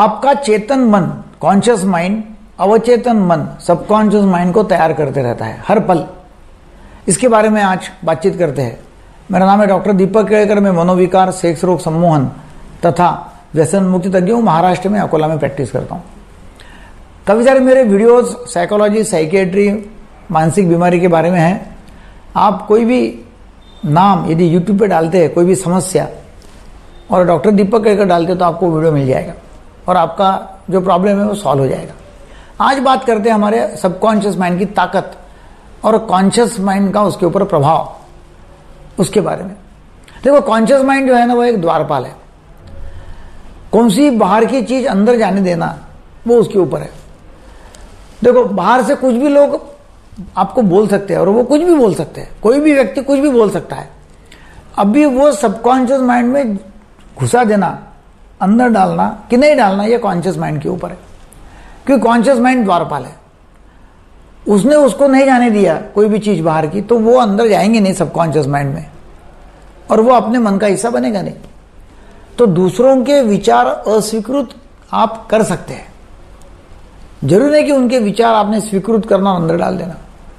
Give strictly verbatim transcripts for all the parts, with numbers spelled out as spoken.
आपका चेतन मन, conscious mind, अवचेतन मन, सबकॉन्शियस माइंड को तैयार करते रहता है हर पल। इसके बारे में आज बातचीत करते हैं। मेरा नाम है डॉक्टर दीपक केळकर। मैं मनोविकार, सेक्स रोग सम्मोहन तथा व्यसन मुक्ति तज्ञ हूँ। महाराष्ट्र में अकोला में प्रैक्टिस करता हूँ। काफ़ी सारे मेरे वीडियोस साइकोलॉजी, साइकेट्री, मानसिक बीमारी के बारे में हैं। आप कोई भी नाम यदि यूट्यूब पे डालते हैं, कोई भी समस्या, और डॉक्टर दीपक केळकर डालते तो आपको वीडियो मिल जाएगा और आपका जो प्रॉब्लम है वो सॉल्व हो जाएगा। आज बात करते हैं हमारे सबकॉन्शियस माइंड की ताकत और कॉन्शियस माइंड का उसके ऊपर प्रभाव, उसके बारे में। देखो, कॉन्शियस माइंड जो है ना वो एक द्वारपाल है। कौन सी बाहर की चीज अंदर जाने देना वो उसके ऊपर है। देखो, बाहर से कुछ भी लोग आपको बोल सकते हैं और वो कुछ भी बोल सकते हैं, कोई भी व्यक्ति कुछ भी बोल सकता है। अभी वो सबकॉन्शियस माइंड में घुसा देना, अंदर डालना कि नहीं डालना, ये कॉन्शियस माइंड के ऊपर है। क्योंकि कॉन्शियस माइंड द्वारपाल है। उसने उसको नहीं जाने दिया कोई भी चीज बाहर की, तो वो अंदर जाएंगे नहीं सबकॉन्शियस माइंड में और वो अपने मन का हिस्सा बनेगा नहीं। तो दूसरों के विचार अस्वीकृत आप कर सकते हैं। जरूरी नहीं कि उनके विचार आपने स्वीकृत करना और अंदर डाल देना।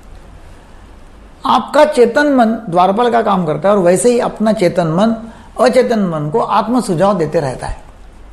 आपका चेतन मन द्वारपाल का काम करता है और वैसे ही अपना चेतन मन अचेतन मन को आत्म सुझाव देते रहता है।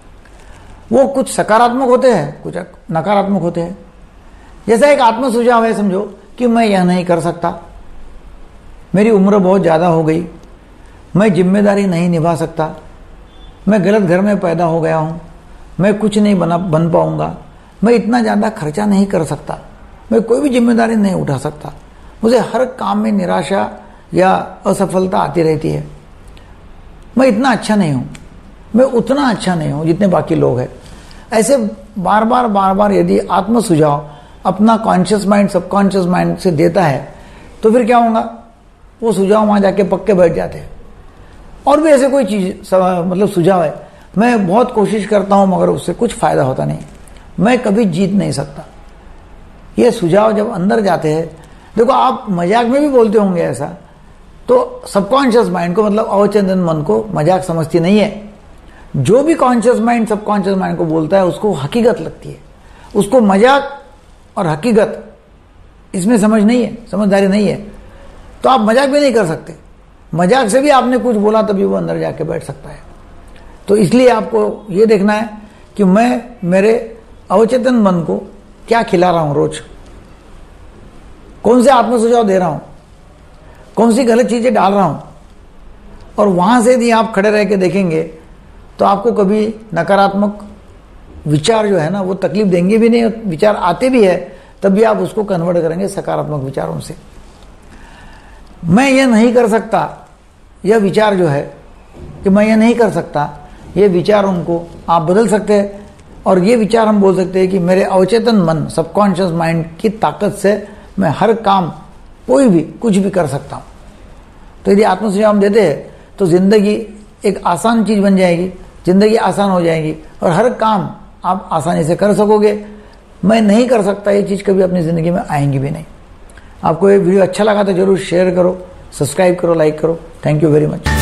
वो कुछ सकारात्मक होते हैं, कुछ नकारात्मक होते हैं। जैसा एक आत्म सुझाव है, समझो कि मैं यह नहीं कर सकता, मेरी उम्र बहुत ज़्यादा हो गई, मैं जिम्मेदारी नहीं निभा सकता, मैं गलत घर में पैदा हो गया हूँ, मैं कुछ नहीं बना बन पाऊंगा, मैं इतना ज़्यादा खर्चा नहीं कर सकता, मैं कोई भी जिम्मेदारी नहीं उठा सकता, मुझे हर काम में निराशा या असफलता आती रहती है, मैं इतना अच्छा नहीं हूँ, मैं उतना अच्छा नहीं हूँ जितने बाकी लोग हैं। ऐसे बार बार बार बार यदि आत्म सुझाव अपना कॉन्शियस माइंड सबकॉन्शियस माइंड से देता है तो फिर क्या होगा, वो सुझाव वहाँ जाके पक्के बैठ जाते हैं। और भी ऐसे कोई चीज़ मतलब सुझाव है, मैं बहुत कोशिश करता हूँ मगर उससे कुछ फायदा होता नहीं, मैं कभी जीत नहीं सकता। ये सुझाव जब अंदर जाते हैं, देखो आप मजाक में भी बोलते होंगे ऐसा, तो सबकॉन्शियस माइंड को मतलब अवचेतन मन को मजाक समझती नहीं है। जो भी कॉन्शियस माइंड सबकॉन्शियस माइंड को बोलता है उसको हकीकत लगती है, उसको मजाक और हकीकत इसमें समझ नहीं है, समझदारी नहीं है। तो आप मजाक भी नहीं कर सकते। मजाक से भी आपने कुछ बोला तभी वो अंदर जाके बैठ सकता है। तो इसलिए आपको ये देखना है कि मैं मेरे अवचेतन मन को क्या खिला रहा हूं, रोज कौन से आत्म सुझाव दे रहा हूं, कौन सी गलत चीजें डाल रहा हूं। और वहां से यदि आप खड़े रह के देखेंगे तो आपको कभी नकारात्मक विचार जो है ना वो तकलीफ देंगे भी नहीं। विचार आते भी है तब भी आप उसको कन्वर्ट करेंगे सकारात्मक विचारों से। मैं ये नहीं कर सकता, यह विचार जो है कि मैं ये नहीं कर सकता, ये विचार उनको आप बदल सकते हैं। और ये विचार हम बोल सकते हैं कि मेरे अवचेतन मन सबकॉन्शियस माइंड की ताकत से मैं हर काम, कोई भी कुछ भी कर सकता हूँ। तो यदि आत्म सुझाव हम देते हैं तो जिंदगी एक आसान चीज बन जाएगी, जिंदगी आसान हो जाएगी और हर काम आप आसानी से कर सकोगे। मैं नहीं कर सकता ये चीज कभी अपनी जिंदगी में आएंगी भी नहीं। आपको ये वीडियो अच्छा लगा तो जरूर शेयर करो, सब्सक्राइब करो, लाइक करो। Thank you very much.